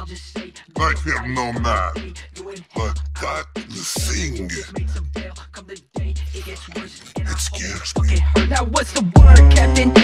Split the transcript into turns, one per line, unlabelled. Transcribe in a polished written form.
Like him, no man. But that the thing, it scares me.
Now what's the word, Captain?